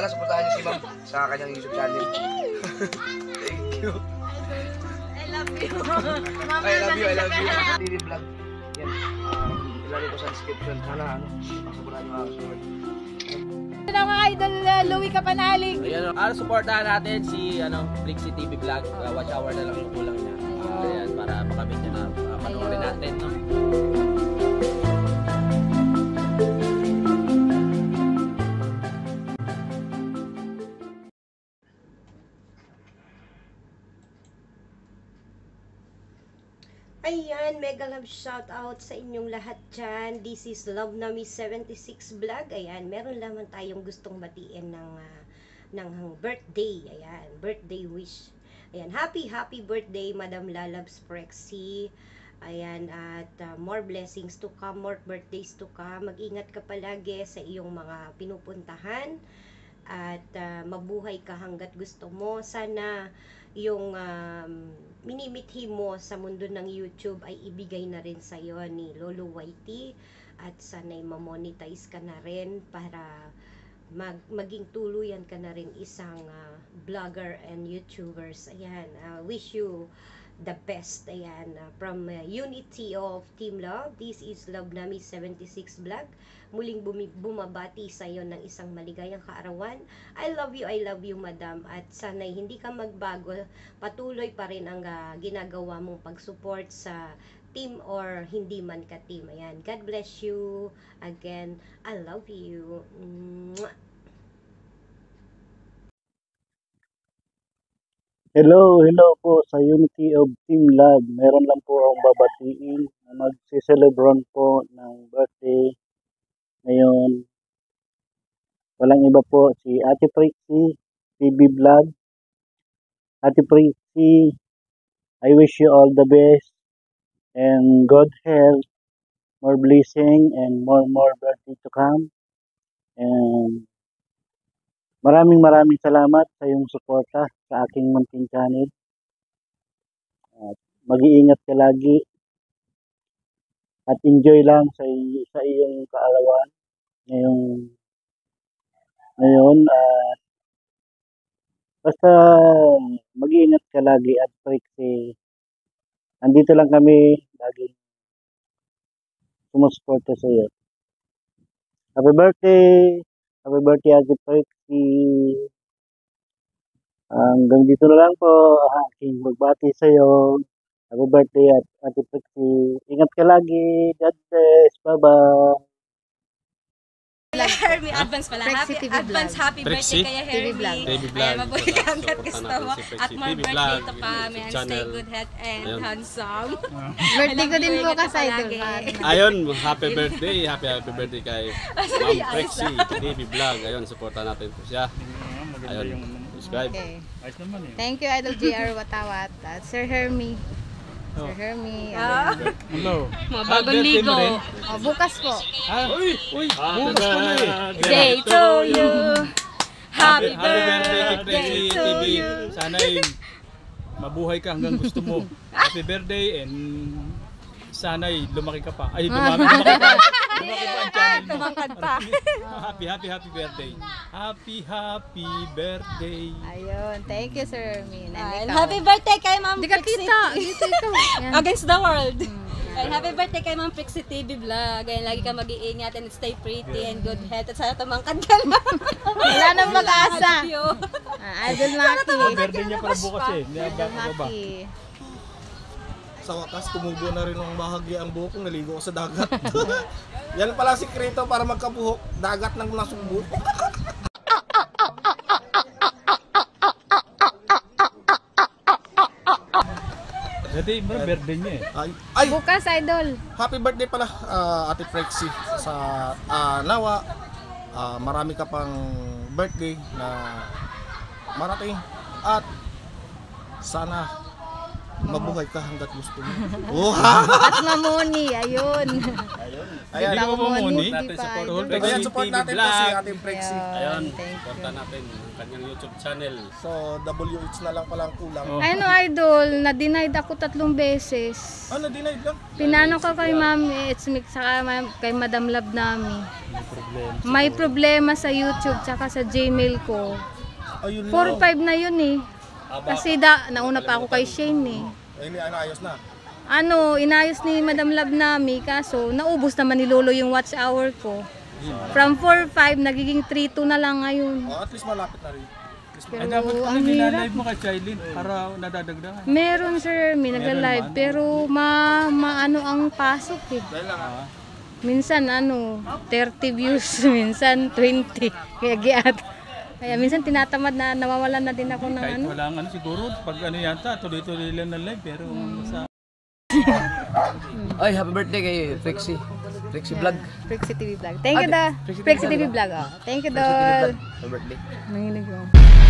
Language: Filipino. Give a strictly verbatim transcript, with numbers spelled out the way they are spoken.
sana supportahan niyo si Ma'am sa kanyang YouTube channel. Thank you. I love you. I love you, I love you. T V vlog. Yan. Ilalagay ko sa description. Sana ano, supportahan niyo ako. Hello mga idol, uh, Louie Kapanalig. Ayan, uh, supportahan natin si ano, Flixie T V Vlog. Uh, watch hour na lang yung kulang niya. Uh, ayan, para makamit niya na uh, panoorin natin. No? Ayan, mega love shout out sa inyong lahat dyan. This is Love Nami seventy-six Vlog. Ayan, meron lamang tayong gustong batiin ng, uh, ng birthday. Ayan, birthday wish. Ayan, happy, happy birthday, Madam Lalabs Prexy. Ayan, at uh, more blessings to come, more birthdays to come. Mag-ingat ka palagi sa iyong mga pinupuntahan. At uh, mabuhay ka hanggat gusto mo. Sana yung um, minimithi mo sa mundo ng YouTube ay ibigay na rin sa iyo ni Lolo Whitey, at sana'y ma-monetize ka na rin para mag maging tuluyan ka na rin isang uh, vlogger and YouTubers. Ayan, uh, wish you the best. Ayan, uh, from uh, Unity of Team Love, this is Love Nami seventy-six Vlog. Muling bumabati sa iyo ng isang maligayang kaarawan. I love you, I love you, Madam. At sana'y hindi ka magbago. Patuloy pa rin ang uh, ginagawa mong pag-support sa team or hindi man ka team. Ayan, God bless you. Again, I love you. Mwah! Hello, hello po sa Unity of Team Love. Meron lang po akong babatiin na mag-celebrate po ng birthday ngayon. Walang iba po si Ate Prexy T V Vlog. Ate Prexy, I wish you all the best and good health, more blessing and more more birthday to come. And maraming maraming salamat sa iyong suporta sa aking munting channel. At mag-iingat ka lagi at enjoy lang sa, sa iyong kaalawan ngayong ngayon. At basta mag-iingat ka lagi at Prexy. Andito lang kami lagi sumusuporta sa iyo. Happy birthday! Happy birthday, Ate Prexy. Hanggang dito na lang po aking magbati sa iyo. Happy birthday, Ate Prexy. Ingat ka lagi. God bless. Bye-bye. Hermie, advance pala. Happy, T V advance Vlog. happy Prexy? birthday kaya Hermie. Vlog. T V Vlog. Ayan, mabuhay ka hanggat gusto mo. Si Prexy At more T V birthday Vlog, to come. YouTube And stay channel. good health and Ayun. handsome. Birthday ko din po Ingat ka kasi idol. palagi. Ayun, happy birthday. Happy happy birthday kay Ma'am Ayos Prexy T V Vlog. Ayun, supportan natin po siya. Ayun, subscribe. Okay. Thank you, Idol J R Watawat. At Sir Hermie. Sir Hermie. Ah, Hello. mga bagong ligo. Oh, bukas po. Ah, uy, uy, bukas pa na eh. Day to you. Happy Happy birthday kay birthday Prexy to T V. you. Sana'y mabuhay ka hanggang gusto mo. Happy birthday and sana'y lumaki ka pa. Ay, dumami, lumaki pa. Lumaki pa ang channel mo. Tumangkad pa. Happy, happy, happy birthday. Happy, happy birthday. Ayun. Thank you, Sir Hermie. And And ikaw. happy birthday kay Ma'am Hindi ka Prexy. kita. Dito ikaw. Yan. Against the world. And happy birthday kay Ma'am Prexy T V Vlog. Ayan, lagi ka mag-iingat and stay pretty and good health. At sana tumangkad ka na. Wala nang mag-asa. I love you. Ah, Idol Maki. Birthday niya para bukas eh. Hindi Idol ba ba? Maki. Sa wakas, tumubo na rin ng bahagi ang buhok kong naligo ko sa dagat. Yan pala sikreto para magkabuhok. Dagat ng nasugbo. Birthday, birthday niya eh. Ay, ay, Bukas, Idol. happy birthday pala ah, Ate Prexy. Sa ah, nawa, ah, marami ka pang birthday na marating. At sana mabuhay ka hanggat gusto mo. Oh, ha? At mamoni. Ayun. Ayan. Hindi ko po muni. Hindi pa, Idol. Ayan, support natin po si Ate Prexy. Ayun, Thank you. supportan natin ang kanyang YouTube channel. So, W H na lang pala ang kulang. Oh. Ayun, Idol. Na-denied ako tatlong beses. Ano, denied lang? Pinano ko kay Ma'am It's Mix saka ma'am, kay Madam Love Nami. problema. May problema sa YouTube tsaka sa Gmail ko. Ayun four lang. five na yun eh. Kasi da, nauna pa ako kay Shane eh. Ay, hindi, ano, ayos na. Ano, inayos ni Madam Love Nami, kaso naubos naman ni Lolo yung watch hour ko. From four five, nagiging three two na lang ngayon. Oh, at least malapit na rin. Pero Ay, dapat ang kami hirap. nilalive mo kay Chailin para nadadagdagan. Meron sir, may nagla-live, pero ma, maano ang pasok eh. Dahil lang ah. Minsan ano, thirty views, minsan twenty. Kaya giat. Kaya minsan tinatamad na nawawalan na din ako ng Kahit ano. walang ano siguro, pag ano yata, tuloy-tuloy lang ng live. Pero sa... Ay, happy birthday kay Trixie. Trixie Vlog. Prexy T V Vlog. Thank you Ah, da. Prexy T V Prexy T V Vlog. Vlog. Oh. Thank you Trixie T V Dol. Vlog. Happy birthday. Nanginig ko.